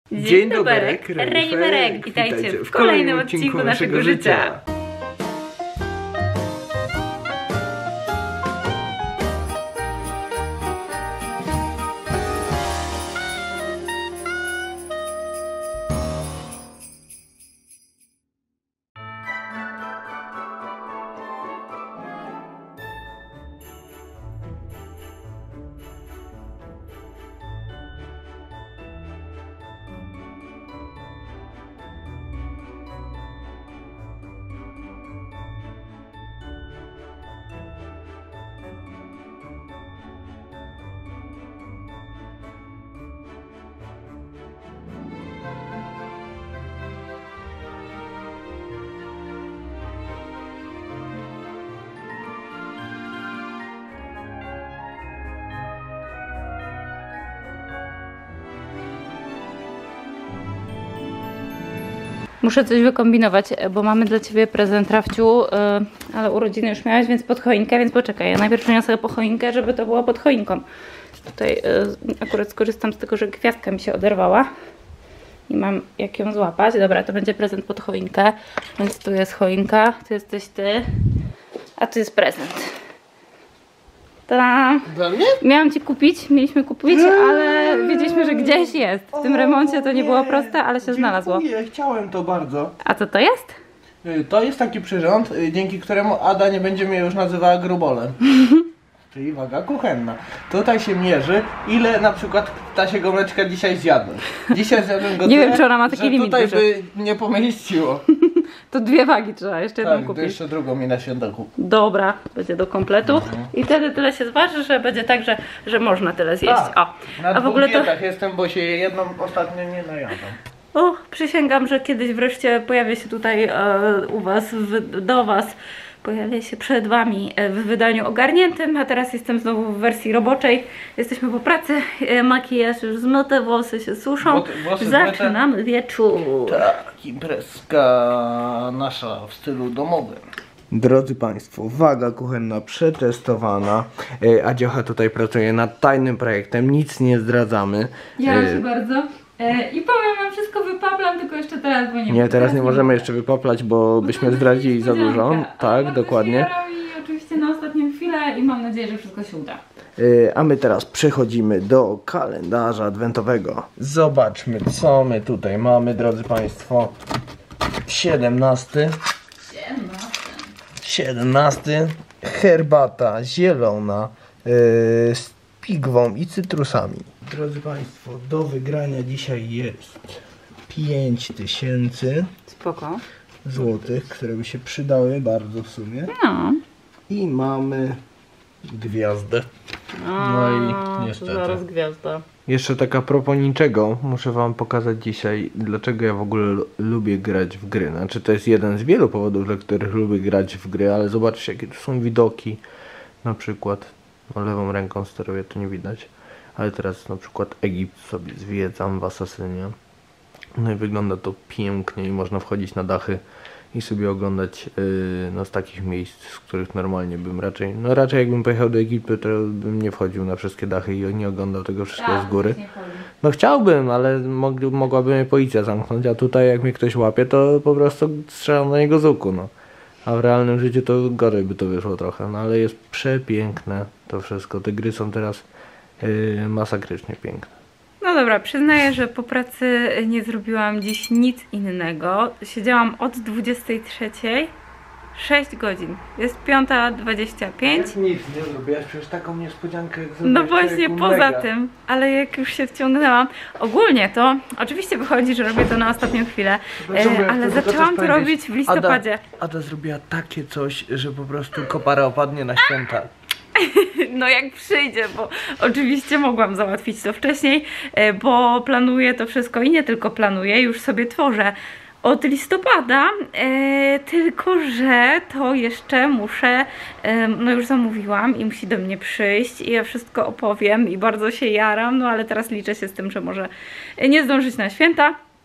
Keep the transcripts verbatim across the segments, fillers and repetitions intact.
Dzień, Dzień dobry, Reniferek, witajcie w kolejnym odcinku naszego życia. Muszę coś wykombinować, bo mamy dla ciebie prezent, Rafciu, yy, ale urodziny już miałeś, więc pod choinkę, więc poczekaj. Ja najpierw przyniosę po choinkę, żeby to było pod choinką. Tutaj yy, akurat skorzystam z tego, że gwiazdka mi się oderwała i mam jak ją złapać. Dobra, to będzie prezent pod choinkę, więc tu jest choinka, tu jesteś ty, a tu jest prezent. Ta-da! Dla mnie? Miałam ci kupić, mieliśmy kupić, ale wiedzieliśmy, że gdzieś jest. W tym remoncie to nie było proste, ale się znalazło. Dziękuję, chciałem to bardzo. A co to jest? To jest taki przyrząd, dzięki któremu Ada nie będzie mnie już nazywała grubolem. Czyli waga kuchenna. Tutaj się mierzy, ile na przykład ta się gomeczka dzisiaj zjadła. Dzisiaj zjadłem go Nie tyle, wiem, czy ona ma taki że limit tutaj duży. by nie pomieściło. To dwie wagi trzeba, jeszcze jedną Tak, kupić. to jeszcze drugą mi na święta kup. Dobra, będzie do kompletu. Mhm. I wtedy tyle się zważy, że będzie tak, że, że można tyle zjeść. Tak, o. Na A w ogóle to jestem, bo się jedną ostatnio nie najadam. O, przysięgam, że kiedyś wreszcie pojawię się tutaj e, u was, w, do was. Pojawię się przed wami w wydaniu ogarniętym, a teraz jestem znowu w wersji roboczej. Jesteśmy po pracy, makijaż już zmyty, włosy się suszą. Włosy Zaczynamy zmyte. Wieczór. Tak, imprezka nasza w stylu domowym. Drodzy Państwo, waga kuchenna przetestowana. Adziocha tutaj pracuje nad tajnym projektem, nic nie zdradzamy. Ja się bardzo. I powiem wam, wszystko wypaplam, tylko jeszcze teraz, bo nie Nie, teraz nie możemy jeszcze wypaplać, bo byśmy zdradzili za dużo. Tak, dokładnie. I oczywiście na ostatnią chwilę i mam nadzieję, że wszystko się uda. A my teraz przechodzimy do kalendarza adwentowego. Zobaczmy, co my tutaj mamy, drodzy Państwo. siedemnasty. siedemnasty. Herbata zielona yy, z pigwą i cytrusami. Drodzy Państwo, do wygrania dzisiaj jest pięć tysięcy Spoko. złotych, które by się przydały bardzo w sumie. No. I mamy gwiazdę. No i niestety. Zaraz gwiazda. Jeszcze taka a propos niczego, muszę wam pokazać dzisiaj, dlaczego ja w ogóle lubię grać w gry. Znaczy to jest jeden z wielu powodów, dla których lubię grać w gry, ale zobaczcie jakie tu są widoki. Na przykład, no lewą ręką steruję, to nie widać. Ale teraz na przykład Egipt sobie zwiedzam w Asasynie. No i wygląda to pięknie i można wchodzić na dachy i sobie oglądać yy, no, z takich miejsc, z których normalnie bym raczej, no raczej jakbym pojechał do Egiptu, to bym nie wchodził na wszystkie dachy i nie oglądał tego wszystkiego tak, z góry. No chciałbym, ale mog, mogłaby mnie policja zamknąć, a tutaj jak mnie ktoś łapie, to po prostu strzelam na niego z łuku, no. A w realnym życiu to gorzej by to wyszło trochę, no ale jest przepiękne to wszystko. Te gry są teraz yy, masakrycznie piękne. No dobra, przyznaję, że po pracy nie zrobiłam dziś nic innego. Siedziałam od dwudziestej trzeciej sześć godzin. Jest piąta dwadzieścia pięć. Jak nic nie zrobiłaś, przecież taką niespodziankę jak zrobiłaś. No właśnie, poza mega. tym, ale jak już się wciągnęłam, ogólnie to, oczywiście wychodzi, że robię to na ostatnią chwilę, e, ale zaczęłam to robić w listopadzie. Ada, Ada zrobiła takie coś, że po prostu kopara opadnie na święta. No jak przyjdzie, bo oczywiście mogłam załatwić to wcześniej, bo planuję to wszystko i nie tylko planuję, już sobie tworzę od listopada, e, tylko że to jeszcze muszę, e, no już zamówiłam i musi do mnie przyjść i ja wszystko opowiem i bardzo się jaram, no ale teraz liczę się z tym, że może nie zdążyć na święta.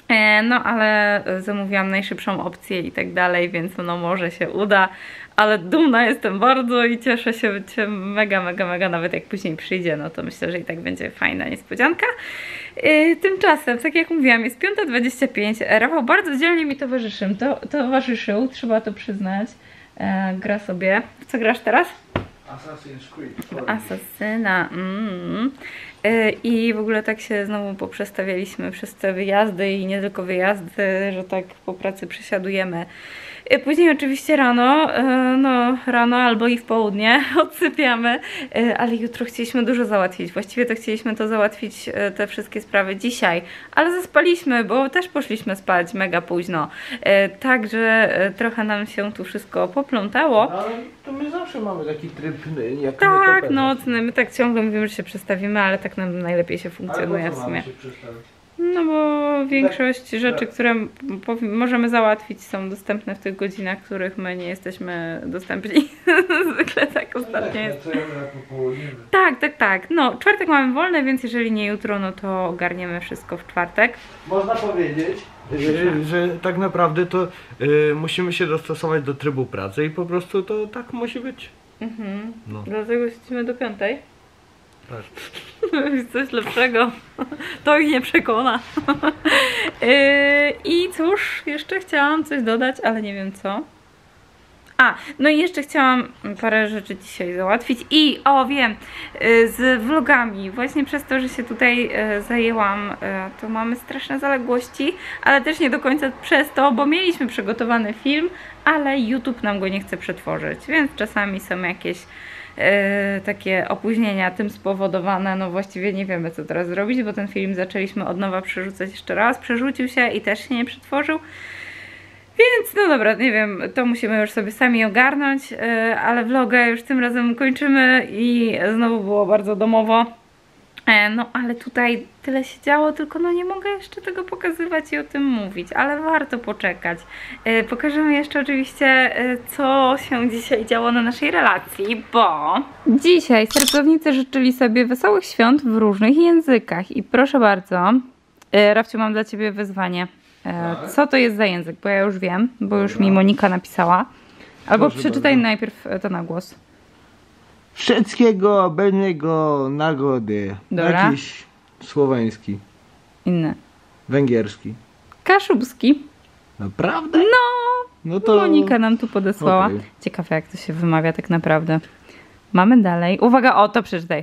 No ale zamówiłam najszybszą opcję i tak dalej, więc no może się uda, ale dumna jestem bardzo i cieszę się, się mega, mega, mega, nawet jak później przyjdzie, no to myślę, że i tak będzie fajna niespodzianka. Tymczasem, tak jak mówiłam, jest piąta dwadzieścia pięć, Rafał bardzo dzielnie mi towarzyszył, to, towarzyszył, trzeba to przyznać, gra sobie. W co grasz teraz? Assassin's Creed. Asasyna. Mm. I w ogóle tak się znowu poprzestawialiśmy przez te wyjazdy i nie tylko wyjazdy, że tak po pracy przesiadujemy. Później oczywiście rano, no rano albo i w południe odsypiamy, ale jutro chcieliśmy dużo załatwić. Właściwie to chcieliśmy to załatwić, te wszystkie sprawy dzisiaj, ale zaspaliśmy, bo też poszliśmy spać mega późno. Także trochę nam się tu wszystko poplątało. No, ale to my zawsze mamy taki tryb jak tak, nocny. My tak ciągle mówimy, że się przestawimy, ale tak nam najlepiej się funkcjonuje w sumie. No bo większość tak, rzeczy, tak. które możemy załatwić, są dostępne w tych godzinach, w których my nie jesteśmy dostępni. Zwykle tak ostatnio jest. Tak, tak, tak. No, czwartek mamy wolny, więc jeżeli nie jutro, no to ogarniemy wszystko w czwartek. Można powiedzieć, że, że tak naprawdę to y, musimy się dostosować do trybu pracy i po prostu to tak musi być. Mhm. No. Dlatego siedzimy do piątej. Tak. Coś lepszego. To ich nie przekona. yy, I cóż, jeszcze chciałam coś dodać, ale nie wiem co. A, no i jeszcze chciałam parę rzeczy dzisiaj załatwić. I o, wiem, yy, z vlogami. Właśnie przez to, że się tutaj yy, zajęłam, yy, to mamy straszne zaległości, ale też nie do końca przez to, bo mieliśmy przygotowany film, ale YouTube nam go nie chce przetworzyć, więc czasami są jakieś Yy, takie opóźnienia tym spowodowane, no właściwie nie wiemy co teraz zrobić, bo ten film zaczęliśmy od nowa przerzucać jeszcze raz, przerzucił się i też się nie przetworzył, więc no dobra, nie wiem, to musimy już sobie sami ogarnąć, yy, ale vloga już tym razem kończymy i znowu było bardzo domowo. No ale tutaj tyle się działo, tylko no nie mogę jeszcze tego pokazywać i o tym mówić, ale warto poczekać. Pokażemy jeszcze oczywiście, co się dzisiaj działo na naszej relacji, bo dzisiaj sercownicy życzyli sobie wesołych świąt w różnych językach i proszę bardzo, Rafciu, mam dla Ciebie wyzwanie. Co to jest za język, bo ja już wiem, bo już mi Monika napisała. Albo proszę przeczytaj bardzo. Najpierw to na głos. Wszystkiego będnego nagody. Dobra. Jakiś słoweński. Inny. Węgierski. Kaszubski. Naprawdę? No! No to... Monika nam tu podesłała. Okay. Ciekawe jak to się wymawia tak naprawdę. Mamy dalej. Uwaga, o to przeczytaj.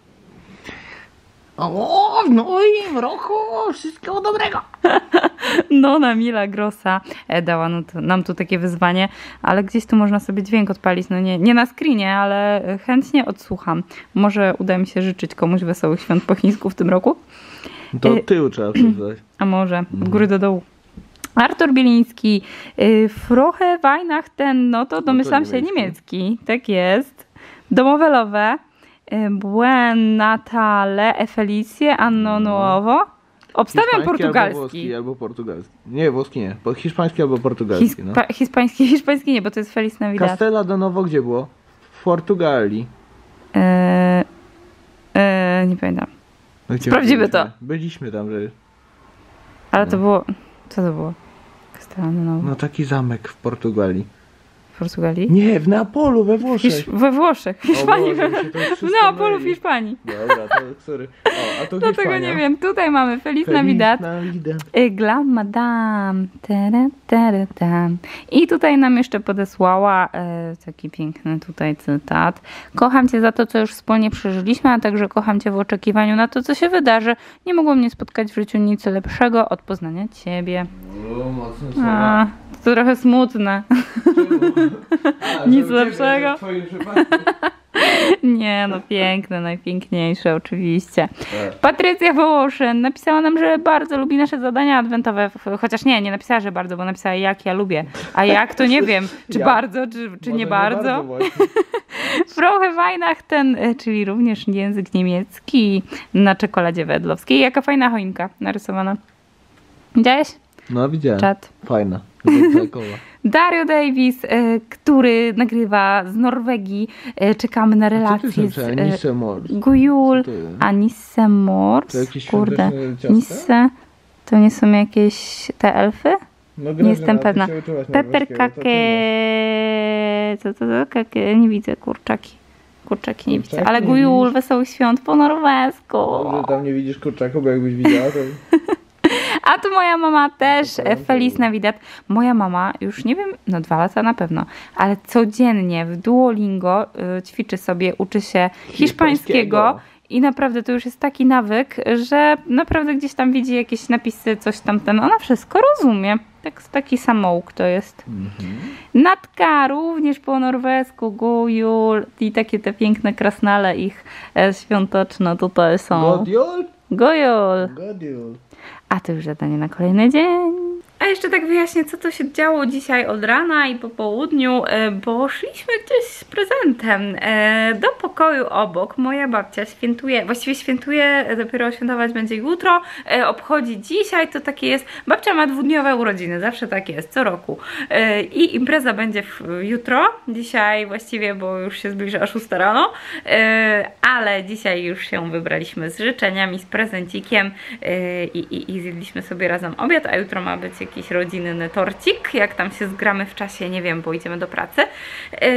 O, w nowym roku wszystkiego dobrego. No, Mila Grossa dała nam tu takie wyzwanie, ale gdzieś tu można sobie dźwięk odpalić, no nie, nie na screenie, ale chętnie odsłucham. Może uda mi się życzyć komuś wesołych świąt po chińsku w tym roku. To od tyłu trzeba przeczytać. A może, od góry do dołu. Artur Bieliński, Frohe Weihnachten, no to domyślam się niemiecki, tak jest. Domowe lowe. Buen Natale e Felicie Anno Nuovo. Obstawiam portugalski. Albo włoski, albo portugalski. Nie, włoski nie. Hiszpański albo portugalski. Hispa no. Hiszpański, hiszpański nie, bo to jest Feliz Navidad. Castella do Novo gdzie było? W Portugalii. Eee, eee, nie pamiętam. No, sprawdzimy byliśmy? to. Byliśmy tam, że... Ale no. to było... Co to było? Castella do Novo. No taki zamek w Portugalii. W Portugalii? Nie, w Neapolu, we Włoszech. Hisz we Włoszech, w Hiszpanii. Boże, w Neapolu, w Hiszpanii. Dobra, to sorry. O, a to do tego nie wiem. Tutaj mamy Feliz, Feliz Navidad. Navidad. Glam Madame. Tere, tere, tam. I tutaj nam jeszcze podesłała e, taki piękny tutaj cytat. Kocham Cię za to, co już wspólnie przeżyliśmy, a także kocham Cię w oczekiwaniu na to, co się wydarzy. Nie mogło mnie spotkać w życiu nic lepszego od poznania Ciebie. O, mocno słowa. To trochę smutne. A, nic lepszego. Nie, no piękne, najpiękniejsze oczywiście. Tak. Patrycja Wołoszyn napisała nam, że bardzo lubi nasze zadania adwentowe, chociaż nie, nie napisała, że bardzo, bo napisała jak ja lubię. A jak to nie wiem, czy jak? bardzo, czy, czy nie bardzo. Frohe Weihnachten, czyli również język niemiecki na czekoladzie wedlowskiej. Jaka fajna choinka narysowana. Widziałeś? No widziałem. Czat. Fajna. Dario Davis, y, który nagrywa z Norwegii. Y, czekamy na relację z y, Gujul, a Nisse Mors. Kurde, Nisse. To nie są jakieś te elfy? No, Nie jestem pewna. Pepper kake... Co to za kake? Nie widzę, kurczaki. Kurczaki nie widzę. Ale Gujul, wesołych świąt po norwesku. Dobrze, tam nie widzisz kurczaku, bo jakbyś widziała, to... A tu moja mama też, Feliz Navidad. Moja mama już nie wiem, no dwa lata na pewno, ale codziennie w Duolingo y, ćwiczy sobie, uczy się hiszpańskiego. hiszpańskiego. I naprawdę to już jest taki nawyk, że naprawdę gdzieś tam widzi jakieś napisy, coś tam ten, ona wszystko rozumie. Tak, taki samouk to jest. Mhm. Natka również po norwesku, Gujul i takie te piękne krasnale ich e, świąteczne tutaj są. Godjol? Gojul. Godjol. A to już zadanie na kolejny dzień. A jeszcze tak wyjaśnię, co to się działo dzisiaj od rana i po południu, bo szliśmy gdzieś z prezentem do pokoju obok. Moja babcia świętuje, właściwie świętuje, dopiero świętować będzie jutro, obchodzi dzisiaj, to takie jest, babcia ma dwudniowe urodziny, zawsze tak jest, co roku. I impreza będzie jutro, dzisiaj właściwie, bo już się zbliża szósta rano, ale dzisiaj już się wybraliśmy z życzeniami, z prezencikiem i, i, i zjedliśmy sobie razem obiad, a jutro ma być jakiś rodzinny torcik, jak tam się zgramy w czasie, nie wiem, bo idziemy do pracy. Yy,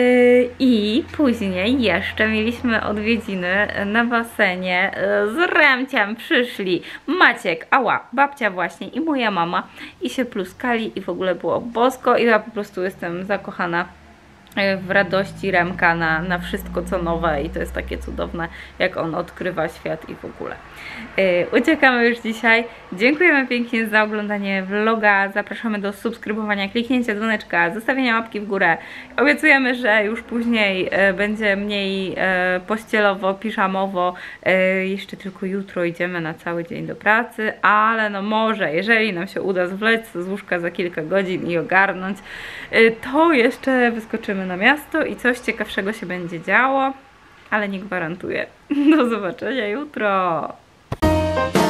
I później jeszcze mieliśmy odwiedziny na basenie yy, z Remciem. Przyszli Maciek, ała, babcia właśnie i moja mama i się pluskali i w ogóle było bosko i ja po prostu jestem zakochana w radości Remka na, na wszystko co nowe i to jest takie cudowne, jak on odkrywa świat i w ogóle. Yy, uciekamy już dzisiaj. Dziękujemy pięknie za oglądanie vloga. Zapraszamy do subskrybowania, kliknięcia dzwoneczka, zostawienia łapki w górę. Obiecujemy, że już później yy, będzie mniej yy, pościelowo, piżamowo. Yy, jeszcze tylko jutro idziemy na cały dzień do pracy, ale no może, jeżeli nam się uda zwlec z łóżka za kilka godzin i ogarnąć, yy, to jeszcze wyskoczymy na miasto i coś ciekawszego się będzie działo, ale nie gwarantuję. Do zobaczenia jutro!